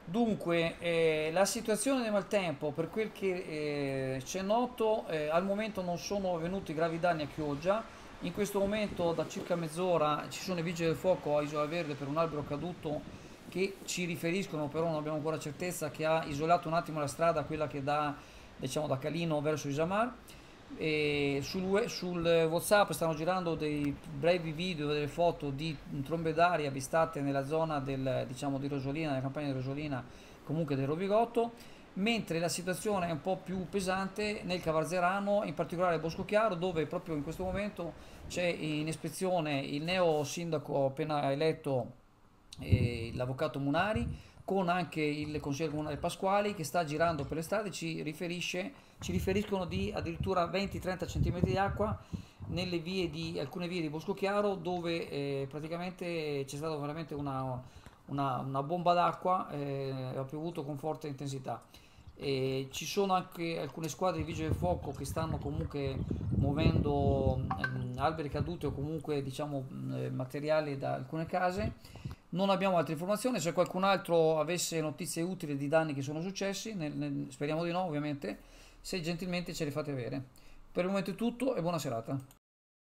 Dunque, la situazione del maltempo, per quel che c'è noto, al momento non sono venuti gravi danni a Chioggia. In questo momento, da circa mezz'ora, ci sono i vigili del fuoco a Isola Verde per un albero caduto che ci riferiscono, però non abbiamo ancora certezza, che ha isolato un attimo la strada, quella che dà, diciamo, da Calino verso Isamar. E sul WhatsApp stanno girando dei brevi video, delle foto di trombe d'aria avvistate nella zona del, diciamo, di Rosolina, nella campagna di Rosolina, comunque del Rovigotto, mentre la situazione è un po' più pesante nel Cavarzerano, in particolare a Boscochiaro, dove proprio in questo momento c'è in ispezione il neo sindaco appena eletto, l'avvocato Munari, con anche il consigliere comunale Pasquali che sta girando per le strade, ci riferiscono di addirittura 20-30 cm di acqua nelle vie di alcune vie di Boscochiaro, dove praticamente c'è stata veramente una bomba d'acqua, ha piovuto con forte intensità. E ci sono anche alcune squadre di vigili del fuoco che stanno comunque muovendo alberi caduti o comunque, diciamo, materiali da alcune case. Non abbiamo altre informazioni, se qualcun altro avesse notizie utili di danni che sono successi, speriamo di no ovviamente, se gentilmente ce le fate avere. Per il momento è tutto e buona serata.